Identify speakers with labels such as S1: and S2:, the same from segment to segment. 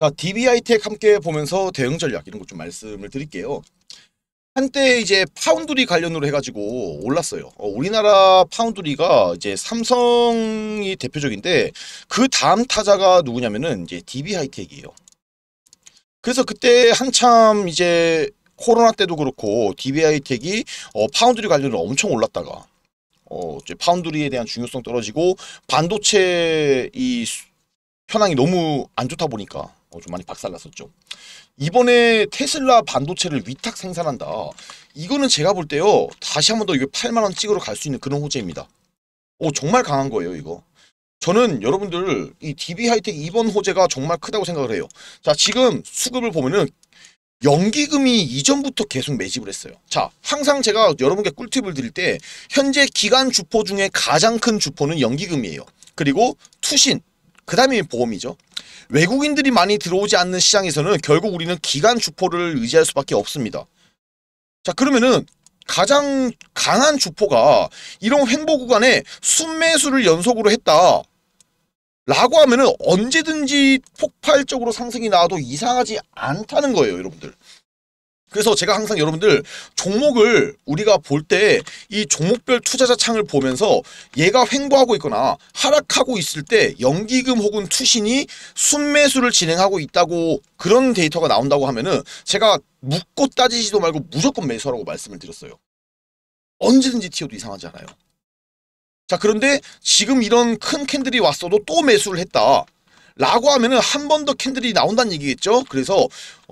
S1: 자, DB하이텍 함께 보면서 대응 전략 이런 거 좀 말씀을 드릴게요. 한때 이제 파운드리 관련으로 해가지고 올랐어요. 우리나라 파운드리가 이제 삼성이 대표적인데 그 다음 타자가 누구냐면은 이제 DB하이텍이에요. 그래서 그때 한참 이제 코로나 때도 그렇고 DB하이텍이 파운드리 관련으로 엄청 올랐다가 이제 파운드리에 대한 중요성 떨어지고 반도체 이 현황이 너무 안 좋다 보니까 좀 많이 박살났었죠. 이번에 테슬라 반도체를 위탁 생산한다. 이거는 제가 볼 때요. 다시 한 번 더 이거 8만 원 찍으러 갈 수 있는 그런 호재입니다. 정말 강한 거예요, 이거. 저는 여러분들 이 DB하이텍 이번 호재가 정말 크다고 생각을 해요. 자, 지금 수급을 보면은 연기금이 이전부터 계속 매집을 했어요. 자, 항상 제가 여러분께 꿀팁을 드릴 때 현재 기관 주포 중에 가장 큰 주포는 연기금이에요. 그리고 투신, 그 다음에 보험이죠. 외국인들이 많이 들어오지 않는 시장에서는 결국 우리는 기관 주포를 의지할 수밖에 없습니다. 자, 그러면은 가장 강한 주포가 이런 횡보 구간에 순매수를 연속으로 했다 라고 하면은 언제든지 폭발적으로 상승이 나와도 이상하지 않다는 거예요, 여러분들. 그래서 제가 항상 여러분들 종목을 우리가 볼 때 이 종목별 투자자 창을 보면서 얘가 횡보하고 있거나 하락하고 있을 때 연기금 혹은 투신이 순매수를 진행하고 있다고 그런 데이터가 나온다고 하면은 제가 묻고 따지지도 말고 무조건 매수하라고 말씀을 드렸어요. 언제든지 튀어도 이상하지 않아요. 자, 그런데 지금 이런 큰 캔들이 왔어도 또 매수를 했다 라고 하면은 한 번 더 캔들이 나온다는 얘기겠죠. 그래서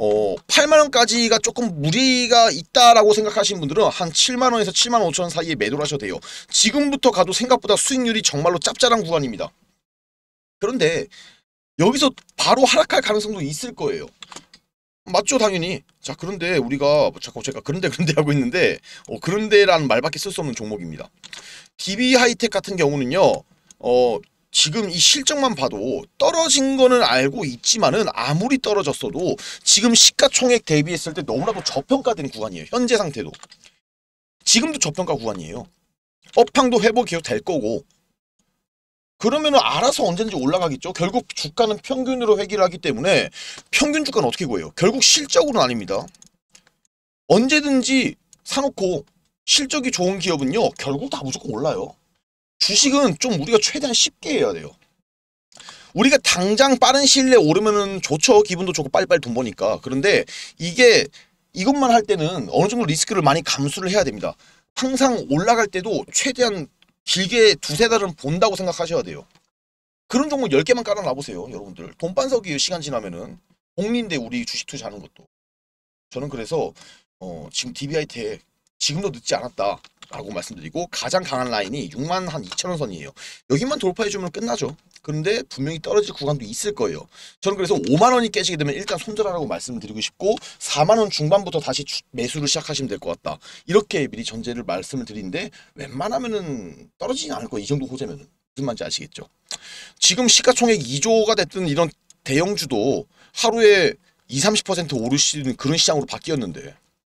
S1: 8만원까지가 조금 무리가 있다라고 생각하시는 분들은 한 7만원에서 7만 5천원 사이에 매도를 하셔도 돼요. 지금부터 가도 생각보다 수익률이 정말로 짭짤한 구간입니다. 그런데 여기서 바로 하락할 가능성도 있을 거예요. 맞죠, 당연히. 자, 그런데 우리가 자꾸 제가 그런데 하고 있는데 그런데라는 말밖에 쓸 수 없는 종목입니다. DB하이텍 같은 경우는요. 지금 이 실적만 봐도 떨어진 거는 알고 있지만은 아무리 떨어졌어도 지금 시가총액 대비했을 때 너무나도 저평가된 구간이에요. 현재 상태도. 지금도 저평가 구간이에요. 업황도 회복 계속 될 거고. 그러면은 알아서 언제든지 올라가겠죠. 결국 주가는 평균으로 회귀를 하기 때문에 평균 주가는 어떻게 구해요? 결국 실적으로는 아닙니다. 언제든지 사놓고 실적이 좋은 기업은요. 결국 다 무조건 올라요. 주식은 좀 우리가 최대한 쉽게 해야 돼요. 우리가 당장 빠른 시일 내에 오르면은 좋죠. 기분도 좋고 빨리빨리 돈 버니까. 그런데 이것만 할 때는 어느 정도 리스크를 많이 감수를 해야 됩니다. 항상 올라갈 때도 최대한 길게 두세 달은 본다고 생각하셔야 돼요. 그런 종목 10개만 깔아놔보세요, 여러분들. 돈반석이에요, 시간 지나면은. 복리인데 우리 주식 투자하는 것도. 저는 그래서 지금 DB하이텍 지금도 늦지 않았다 라고 말씀드리고, 가장 강한 라인이 6만 한 2천원 선이에요. 여기만 돌파해주면 끝나죠. 그런데 분명히 떨어질 구간도 있을 거예요. 저는 그래서 5만원이 깨지게 되면 일단 손절하라고 말씀을 드리고 싶고, 4만원 중반부터 다시 매수를 시작하시면 될 것 같다, 이렇게 미리 전제를 말씀을 드리는데, 웬만하면은 떨어지진 않을 거예요. 이 정도 호재면은. 무슨 말인지 아시겠죠? 지금 시가총액 2조가 됐든 이런 대형주도 하루에 20-30% 오르시는 그런 시장으로 바뀌었는데,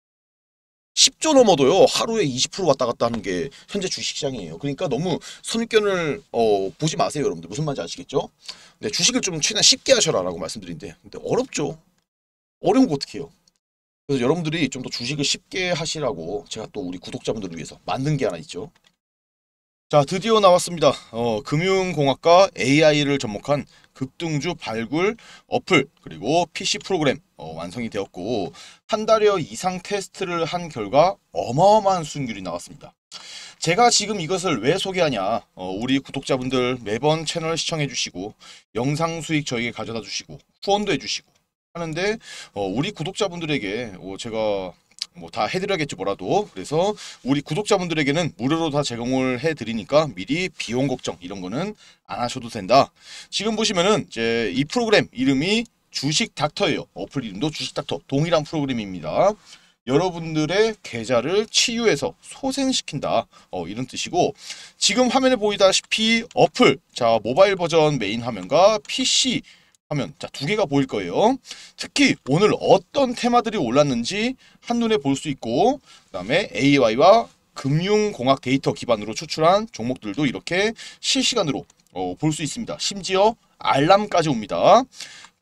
S1: 10조 넘어도요 하루에 20% 왔다 갔다 하는 게 현재 주식시장이에요. 그러니까 너무 선입견을 보지 마세요, 여러분들. 무슨 말인지 아시겠죠? 네, 주식을 좀 최대한 쉽게 하셔라 라고 말씀드리는데, 근데 어렵죠. 어려운 거 어떻게 해요? 그래서 여러분들이 좀 더 주식을 쉽게 하시라고 제가 또 우리 구독자분들을 위해서 만든 게 하나 있죠. 자, 드디어 나왔습니다. 금융공학과 AI를 접목한 급등주 발굴 어플, 그리고 PC 프로그램 완성이 되었고, 한 달여 이상 테스트를 한 결과 어마어마한 수익률이 나왔습니다. 제가 지금 이것을 왜 소개하냐, 우리 구독자분들 매번 채널 시청해 주시고 영상 수익 저에게 가져다 주시고 후원도 해 주시고 하는데, 우리 구독자분들에게 제가 뭐 다 해드려야겠지 뭐라도. 그래서 우리 구독자분들에게는 무료로 다 제공을 해드리니까 미리 비용 걱정 이런 거는 안 하셔도 된다. 지금 보시면은 이제 이 프로그램 이름이 주식 닥터예요. 어플 이름도 주식 닥터, 동일한 프로그램입니다. 여러분들의 계좌를 치유해서 소생시킨다, 이런 뜻이고, 지금 화면에 보이다시피 어플, 자, 모바일 버전 메인 화면과 PC 화면, 자, 두 개가 보일 거예요. 특히 오늘 어떤 테마들이 올랐는지 한눈에 볼 수 있고, 그 다음에 AI와 금융공학 데이터 기반으로 추출한 종목들도 이렇게 실시간으로 볼 수 있습니다. 심지어 알람까지 옵니다.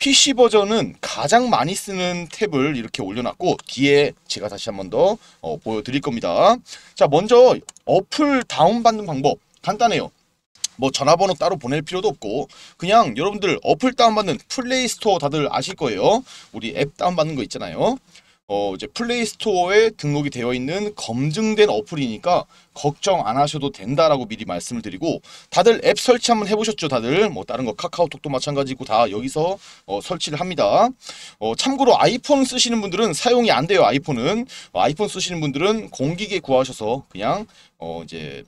S1: PC 버전은 가장 많이 쓰는 탭을 이렇게 올려놨고 뒤에 제가 다시 한번 더 보여드릴 겁니다. 자, 먼저 어플 다운받는 방법 간단해요. 뭐 전화번호 따로 보낼 필요도 없고 그냥 여러분들 어플 다운받는 플레이스토어 다들 아실 거예요. 우리 앱 다운받는 거 있잖아요. 이제 플레이스토어에 등록이 되어 있는 검증된 어플이니까 걱정 안 하셔도 된다라고 미리 말씀을 드리고, 다들 앱 설치 한번 해보셨죠? 다들 뭐 다른 거 카카오톡도 마찬가지고 다 여기서 설치를 합니다. 참고로 아이폰 쓰시는 분들은 사용이 안 돼요. 아이폰은 아이폰 쓰시는 분들은 공기계 구하셔서 그냥 이제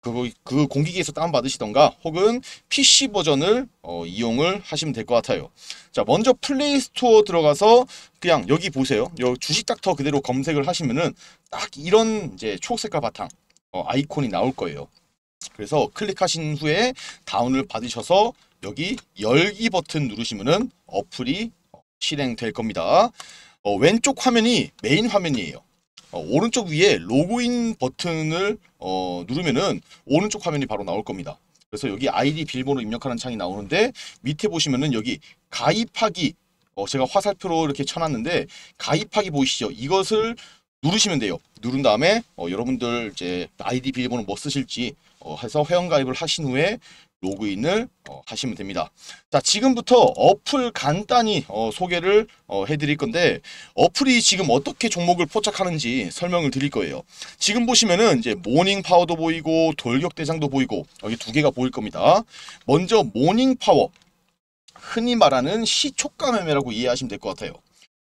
S1: 그 공기기에서 다운받으시던가 혹은 PC 버전을 이용을 하시면 될 것 같아요. 자, 먼저 플레이 스토어 들어가서 그냥 여기 보세요. 여기 주식닥터 그대로 검색을 하시면은 딱 이런 이제 초록색깔 바탕 아이콘이 나올 거예요. 그래서 클릭하신 후에 다운을 받으셔서 여기 열기 버튼 누르시면은 어플이 실행될 겁니다. 왼쪽 화면이 메인 화면이에요. 오른쪽 위에 로그인 버튼을 누르면은 오른쪽 화면이 바로 나올 겁니다. 그래서 여기 아이디 비밀번호 입력하는 창이 나오는데 밑에 보시면은 여기 가입하기 제가 화살표로 이렇게 쳐놨는데 가입하기 보이시죠? 이것을 누르시면 돼요. 누른 다음에 여러분들 이제 아이디 비밀번호 뭐 쓰실지 해서 회원가입을 하신 후에 로그인을 하시면 됩니다. 자, 지금부터 어플 간단히 소개를 해드릴 건데 어플이 지금 어떻게 종목을 포착하는지 설명을 드릴 거예요. 지금 보시면은 이제 모닝 파워도 보이고 돌격대장도 보이고 여기 두 개가 보일 겁니다. 먼저 모닝 파워, 흔히 말하는 시초가 매매라고 이해하시면 될 것 같아요.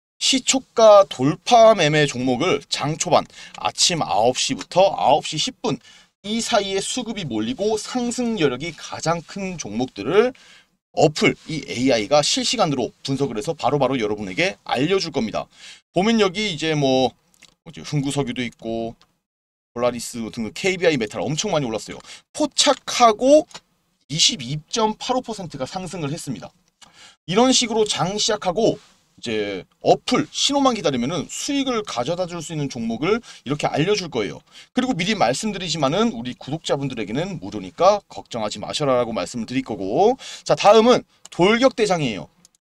S1: 시초가 돌파 매매 종목을 장 초반 아침 9시부터 9시 10분 이 사이에 수급이 몰리고 상승 여력이 가장 큰 종목들을 어플, 이 AI가 실시간으로 분석을 해서 바로바로 여러분에게 알려줄 겁니다. 보면 여기 이제 뭐 흥구석유도 있고 폴라리스 등 KBI 메탈 엄청 많이 올랐어요. 포착하고 22.85%가 상승을 했습니다. 이런 식으로 장 시작하고 이제 어플 신호만 기다리면은 수익을 가져다 줄 수 있는 종목을 이렇게 알려줄 거예요. 그리고 미리 말씀드리지만은 우리 구독자분들에게는 무료니까 걱정하지 마셔라라고 말씀을 드릴 거고, 자, 다음은 돌격대장이에요.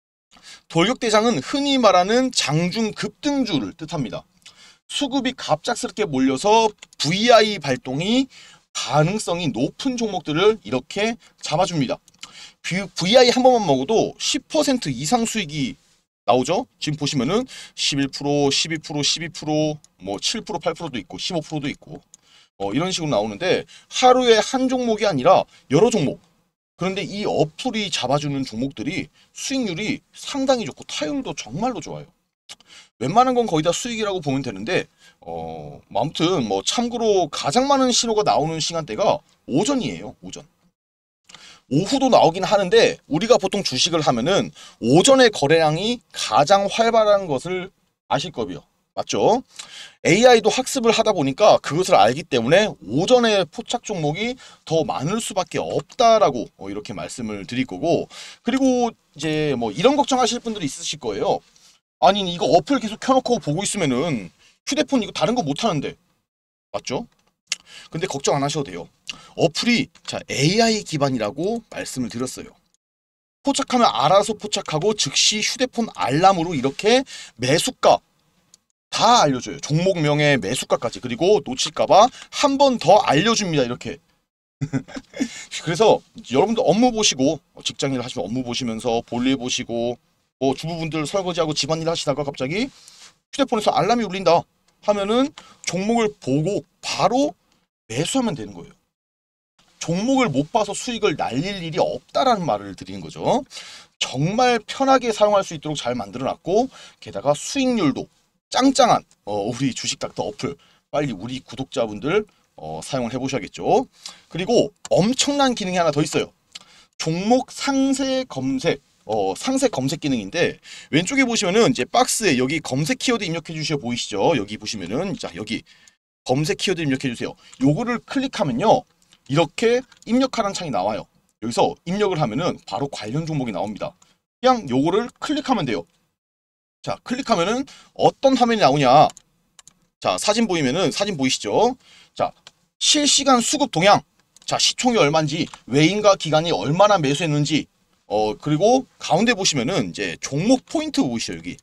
S1: 돌격대장은 흔히 말하는 장중 급등주를 뜻합니다. 수급이 갑작스럽게 몰려서 VI 발동이 가능성이 높은 종목들을 이렇게 잡아줍니다. VI 한 번만 먹어도 10% 이상 수익이 나오죠? 지금 보시면은 11%, 12%, 12%, 뭐 7%, 8%도 있고 15%도 있고 이런 식으로 나오는데 하루에 한 종목이 아니라 여러 종목. 그런데 이 어플이 잡아주는 종목들이 수익률이 상당히 좋고 타율도 정말로 좋아요. 웬만한 건 거의 다 수익이라고 보면 되는데 아무튼 뭐 참고로 가장 많은 신호가 나오는 시간대가 오전이에요. 오전. 오후도 나오긴 하는데 우리가 보통 주식을 하면은 오전에 거래량이 가장 활발한 것을 아실 거고요. 맞죠? AI도 학습을 하다 보니까 그것을 알기 때문에 오전에 포착 종목이 더 많을 수밖에 없다라고 이렇게 말씀을 드릴 거고, 그리고 이제 뭐 이런 걱정하실 분들이 있으실 거예요. 아니 이거 어플 계속 켜놓고 보고 있으면은 휴대폰 이거 다른 거 못 하는데, 맞죠? 근데 걱정 안 하셔도 돼요. 어플이 AI 기반이라고 말씀을 드렸어요. 포착하면 알아서 포착하고 즉시 휴대폰 알람으로 이렇게 매수가 다 알려줘요. 종목명의 매수가까지. 그리고 놓칠까봐 한 번 더 알려줍니다. 이렇게. 그래서 여러분들 업무 보시고 직장일 하시면 업무 보시면서 볼일 보시고 뭐 주부분들 설거지하고 집안일 하시다가 갑자기 휴대폰에서 알람이 울린다 하면은 종목을 보고 바로 매수하면 되는 거예요. 종목을 못 봐서 수익을 날릴 일이 없다라는 말을 드리는 거죠. 정말 편하게 사용할 수 있도록 잘 만들어놨고 게다가 수익률도 짱짱한 우리 주식닥터 어플 빨리 우리 구독자분들 사용을 해보셔야겠죠. 그리고 엄청난 기능이 하나 더 있어요. 종목 상세 검색 상세 검색 기능인데 왼쪽에 보시면은 이제 박스에 여기 검색 키워드 입력해 주셔 보이시죠? 여기 보시면은 자 여기 검색 키워드 입력해 주세요. 요거를 클릭하면요. 이렇게 입력하라는 창이 나와요. 여기서 입력을 하면은 바로 관련 종목이 나옵니다. 그냥 요거를 클릭하면 돼요. 자, 클릭하면은 어떤 화면이 나오냐. 자, 사진 보이면은 사진 보이시죠? 자, 실시간 수급 동향. 자, 시총이 얼마인지, 외인과 기관이 얼마나 매수했는지, 그리고 가운데 보시면은 이제 종목 포인트 보이시죠, 여기.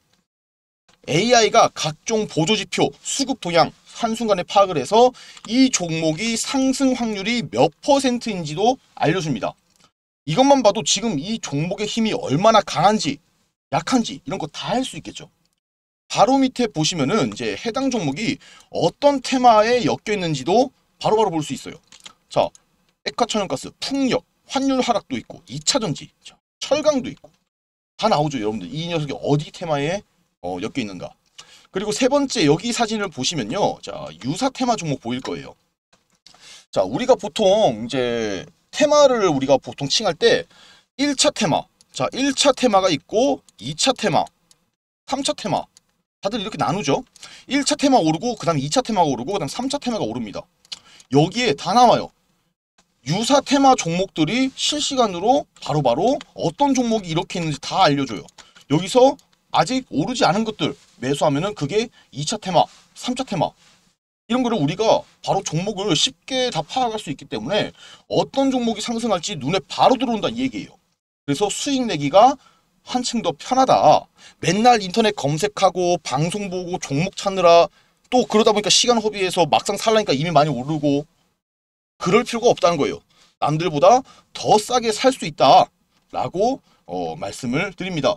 S1: AI가 각종 보조지표, 수급 동향 한순간에 파악을 해서 이 종목이 상승 확률이 몇 %인지도 알려줍니다. 이것만 봐도 지금 이 종목의 힘이 얼마나 강한지, 약한지 이런 거 다 할 수 있겠죠. 바로 밑에 보시면은 이제 해당 종목이 어떤 테마에 엮여 있는지도 바로바로 볼 수 있어요. 자, 액화천연가스, 풍력, 환율 하락도 있고, 2차전지, 철강도 있고 다 나오죠, 여러분들. 이 녀석이 어디 테마에 엮여 있는가. 그리고 세 번째 여기 사진을 보시면요, 자, 유사 테마 종목 보일 거예요. 자, 우리가 보통 이제 테마를 우리가 보통 칭할 때 1차 테마, 자, 1차 테마가 있고 2차 테마, 3차 테마 다들 이렇게 나누죠. 1차 테마 오르고 그 다음 2차 테마가 오르고 그 다음 3차 테마가 오릅니다. 여기에 다 나와요. 유사 테마 종목들이 실시간으로 바로바로 어떤 종목이 이렇게 있는지 다 알려줘요. 여기서 아직 오르지 않은 것들 매수하면은 그게 2차 테마, 3차 테마 이런 거를 우리가 바로 종목을 쉽게 다 파악할 수 있기 때문에 어떤 종목이 상승할지 눈에 바로 들어온다 이 얘기예요. 그래서 수익 내기가 한층 더 편하다. 맨날 인터넷 검색하고 방송 보고 종목 찾느라 또 그러다 보니까 시간 허비해서 막상 살라니까 이미 많이 오르고 그럴 필요가 없다는 거예요. 남들보다 더 싸게 살 수 있다라고 말씀을 드립니다.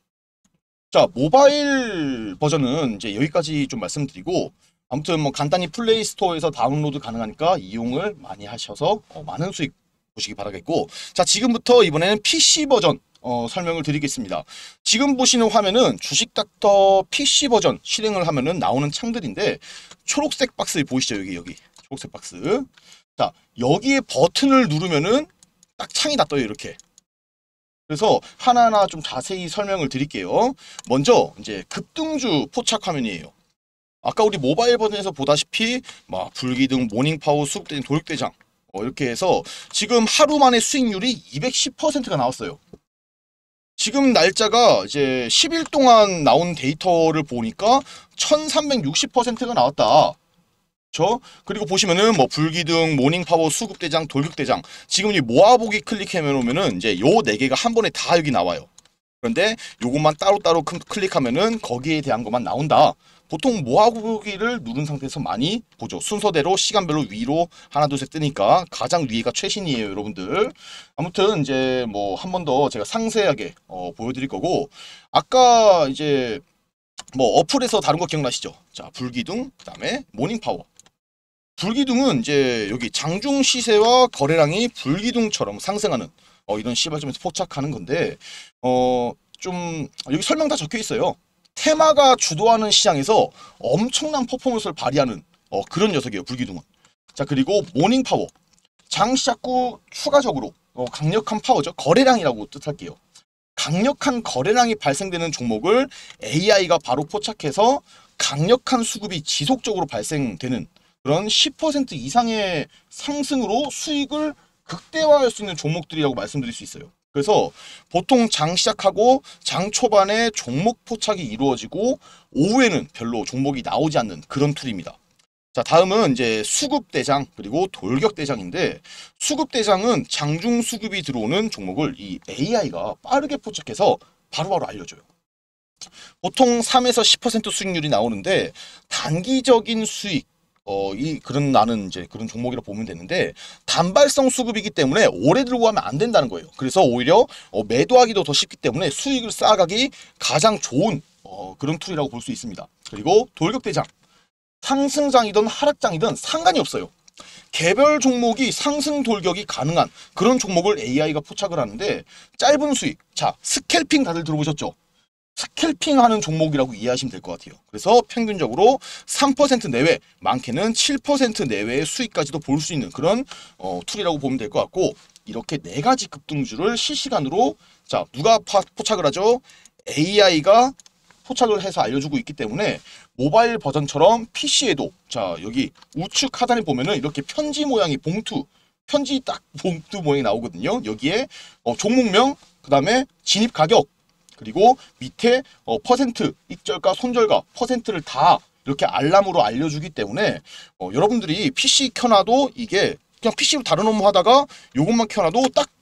S1: 자, 모바일 버전은 이제 여기까지 좀 말씀드리고 아무튼 뭐 간단히 플레이 스토어에서 다운로드 가능하니까 이용을 많이 하셔서 많은 수익 보시기 바라겠고, 자, 지금부터 이번에는 PC 버전 설명을 드리겠습니다. 지금 보시는 화면은 주식닥터 PC 버전 실행을 하면은 나오는 창들인데 초록색 박스 보이시죠? 여기 초록색 박스. 자, 여기에 버튼을 누르면은 딱 창이 다 떠요, 이렇게. 그래서 하나하나 좀 자세히 설명을 드릴게요. 먼저 이제 급등주 포착 화면이에요. 아까 우리 모바일 버전에서 보다시피 막 불기둥, 모닝파워, 수급대장, 도륙대장 이렇게 해서 지금 하루 만에 수익률이 210%가 나왔어요. 지금 날짜가 이제 10일 동안 나온 데이터를 보니까 1360%가 나왔다. 그리고 보시면은 뭐 불기둥, 모닝파워, 수급대장, 돌격대장 지금 이 모아보기 클릭해 놓으면은 이제 요 4개가 한 번에 다 여기 나와요. 그런데 요것만 따로따로 클릭하면은 거기에 대한 것만 나온다. 보통 모아보기를 누른 상태에서 많이 보죠. 순서대로 시간별로 위로 하나 둘 셋 뜨니까 가장 위가 최신이에요, 여러분들. 아무튼 이제 뭐 한 번 더 제가 상세하게 보여드릴 거고, 아까 이제 뭐 어플에서 다른 거 기억나시죠? 자, 불기둥, 그 다음에 모닝파워. 불기둥은 이제 여기 장중 시세와 거래량이 불기둥처럼 상승하는 이런 시발점에서 포착하는 건데 좀 여기 설명 다 적혀 있어요. 테마가 주도하는 시장에서 엄청난 퍼포먼스를 발휘하는 그런 녀석이에요, 불기둥은. 자, 그리고 모닝파워. 장 시작 후 추가적으로 강력한 파워죠. 거래량이라고 뜻할게요. 강력한 거래량이 발생되는 종목을 AI가 바로 포착해서 강력한 수급이 지속적으로 발생되는 그런 10% 이상의 상승으로 수익을 극대화할 수 있는 종목들이라고 말씀드릴 수 있어요. 그래서 보통 장 시작하고 장 초반에 종목 포착이 이루어지고 오후에는 별로 종목이 나오지 않는 그런 툴입니다. 자, 다음은 이제 수급대장 그리고 돌격대장인데, 수급대장은 장중 수급이 들어오는 종목을 이 AI가 빠르게 포착해서 바로바로 알려줘요. 보통 3에서 10% 수익률이 나오는데 단기적인 수익 그런 나는 이제 그런 종목이라 보면 되는데, 단발성 수급이기 때문에 오래 들고 가면 안 된다는 거예요. 그래서 오히려 매도하기도 더 쉽기 때문에 수익을 쌓아가기 가장 좋은 그런 툴이라고 볼 수 있습니다. 그리고 돌격대장. 상승장이든 하락장이든 상관이 없어요. 개별 종목이 상승 돌격이 가능한 그런 종목을 AI가 포착을 하는데, 짧은 수익. 자, 스캘핑 다들 들어보셨죠? 스캘핑 하는 종목이라고 이해하시면 될 것 같아요. 그래서 평균적으로 3% 내외, 많게는 7% 내외의 수익까지도 볼 수 있는 그런 툴이라고 보면 될 것 같고, 이렇게 4가지 급등주를 실시간으로, 자, 누가 포착을 하죠? AI가 포착을 해서 알려주고 있기 때문에 모바일 버전처럼 PC에도, 자, 여기 우측 하단에 보면은 이렇게 편지 모양이 편지 딱 봉투 모양이 나오거든요. 여기에 종목명, 그 다음에 진입 가격, 그리고 밑에 퍼센트, 익절가, 손절가, 퍼센트를 다 이렇게 알람으로 알려주기 때문에 여러분들이 PC 켜놔도 이게 그냥 PC로 다른 업무 하다가 요것만 켜놔도 딱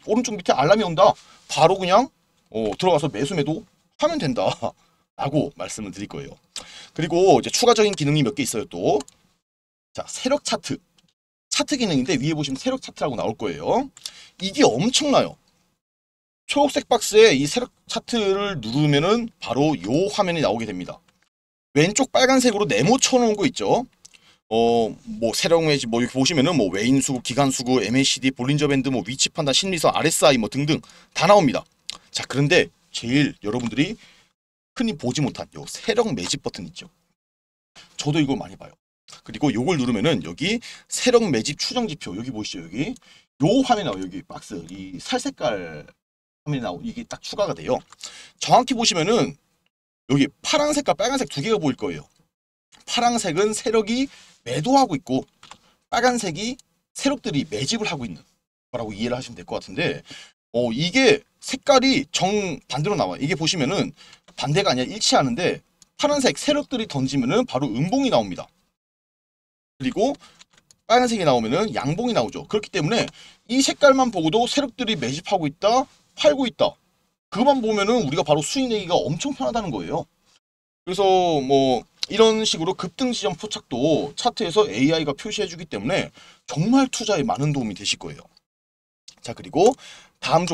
S1: 오른쪽 밑에 알람이 온다. 바로 그냥 들어가서 매수 매도 하면 된다. 라고 말씀을 드릴 거예요. 그리고 이제 추가적인 기능이 몇 개 있어요 또. 자, 세력 차트. 차트 기능인데 위에 보시면 세력 차트라고 나올 거예요. 이게 엄청나요. 초록색 박스에 이 세력 차트를 누르면은 바로 요 화면이 나오게 됩니다. 왼쪽 빨간색으로 네모 쳐놓은 거 있죠. 뭐 세력 매집 뭐 이렇게 보시면은 뭐 외인 수급, 기간 수급, MACD, 볼린저 밴드, 뭐 위치 판단, 심리선, RSI 뭐 등등 다 나옵니다. 자, 그런데 제일 여러분들이 흔히 보지 못한 요 세력 매집 버튼 있죠. 저도 이걸 많이 봐요. 그리고 요걸 누르면은 여기 세력 매집 추정 지표 여기 보시죠. 여기 요 화면이 나와요. 여기 박스 이 살색깔 화면이 나오고 이게 딱 추가가 돼요. 정확히 보시면은 여기 파란색과 빨간색 두 개가 보일 거예요. 파란색은 세력이 매도하고 있고 빨간색이 세력들이 매집을 하고 있는 거라고 이해를 하시면 될 것 같은데 이게 색깔이 정반대로 나와요. 이게 보시면은 반대가 아니라 일치하는데 파란색 세력들이 던지면은 바로 음봉이 나옵니다. 그리고 빨간색이 나오면은 양봉이 나오죠. 그렇기 때문에 이 색깔만 보고도 세력들이 매집하고 있다, 팔고 있다. 그것만 보면은 우리가 바로 수익 내기가 엄청 편하다는 거예요. 그래서 뭐 이런 식으로 급등 지점 포착도 차트에서 AI가 표시해주기 때문에 정말 투자에 많은 도움이 되실 거예요. 자, 그리고 다음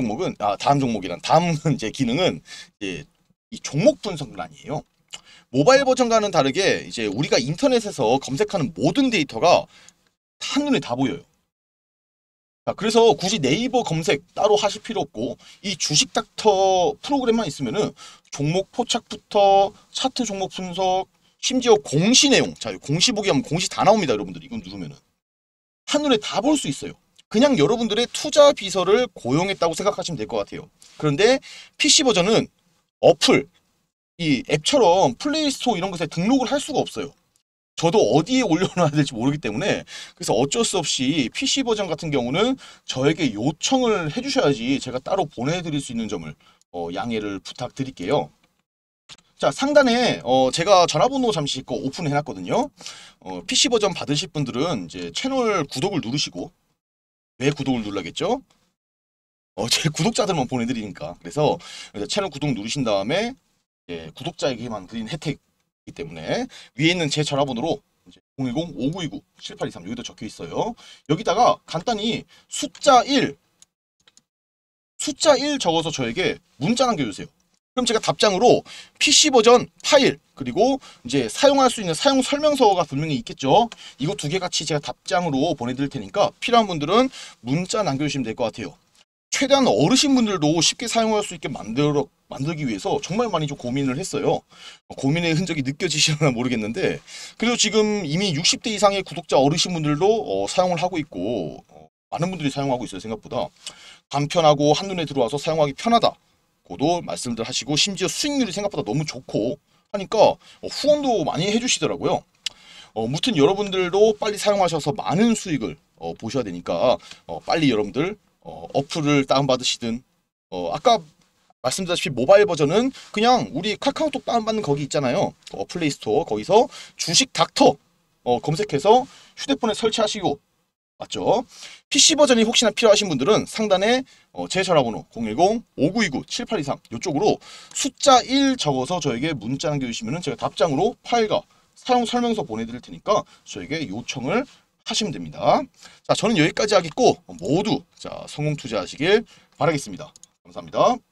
S1: 이제 기능은 이제 이 종목 분석란이에요. 모바일 버전과는 다르게 이제 우리가 인터넷에서 검색하는 모든 데이터가 한눈에 다 보여요. 자, 그래서 굳이 네이버 검색 따로 하실 필요 없고 이 주식 닥터 프로그램만 있으면은 종목 포착부터 차트 종목 분석 심지어 공시 내용, 자, 공시 보기 하면 공시 다 나옵니다. 여러분들 이건 누르면은 한눈에 다 볼 수 있어요. 그냥 여러분들의 투자 비서를 고용했다고 생각하시면 될 것 같아요. 그런데 PC 버전은 어플, 이 앱처럼 플레이스토어 이런 것에 등록을 할 수가 없어요. 저도 어디에 올려놔야 될지 모르기 때문에 그래서 어쩔 수 없이 PC 버전 같은 경우는 저에게 요청을 해주셔야지 제가 따로 보내드릴 수 있는 점을 양해를 부탁드릴게요. 자, 상단에 제가 전화번호 잠시 오픈해놨거든요. PC 버전 받으실 분들은 이제 채널 구독을 누르시고 왜 구독을 눌러야겠죠? 제 구독자들만 보내드리니까. 그래서 채널 구독 누르신 다음에 구독자에게만 드린 혜택이기 때문에 위에 있는 제 전화번호로 010-5929-7823 여기도 적혀 있어요. 여기다가 간단히 숫자 1 적어서 저에게 문자 남겨주세요. 그럼 제가 답장으로 PC 버전 파일 그리고 이제 사용할 수 있는 사용 설명서가 분명히 있겠죠. 이거 두 개 같이 제가 답장으로 보내드릴 테니까 필요한 분들은 문자 남겨주시면 될 것 같아요. 최대한 어르신분들도 쉽게 사용할 수 있게 만들기 위해서 정말 많이 좀 고민을 했어요. 고민의 흔적이 느껴지시나 모르겠는데 그래도 지금 이미 60대 이상의 구독자 어르신분들도 사용을 하고 있고 많은 분들이 사용하고 있어요. 생각보다 간편하고 한눈에 들어와서 사용하기 편하다 고도 말씀들 하시고 심지어 수익률이 생각보다 너무 좋고 하니까 후원도 많이 해주시더라고요. 무튼 여러분들도 빨리 사용하셔서 많은 수익을 보셔야 되니까 빨리 여러분들 어플을 다운받으시든 아까 말씀드렸다시피 모바일 버전은 그냥 우리 카카오톡 다운받는 거기 있잖아요. 플레이스토어 거기서 주식 닥터 검색해서 휴대폰에 설치하시고 맞죠? PC 버전이 혹시나 필요하신 분들은 상단에 제 전화번호 010-5929-7823 이쪽으로 숫자 1 적어서 저에게 문자 남겨주시면 제가 답장으로 파일과 사용 설명서 보내드릴 테니까 저에게 요청을 하시면 됩니다. 자, 저는 여기까지 하겠고 모두 자 성공 투자하시길 바라겠습니다. 감사합니다.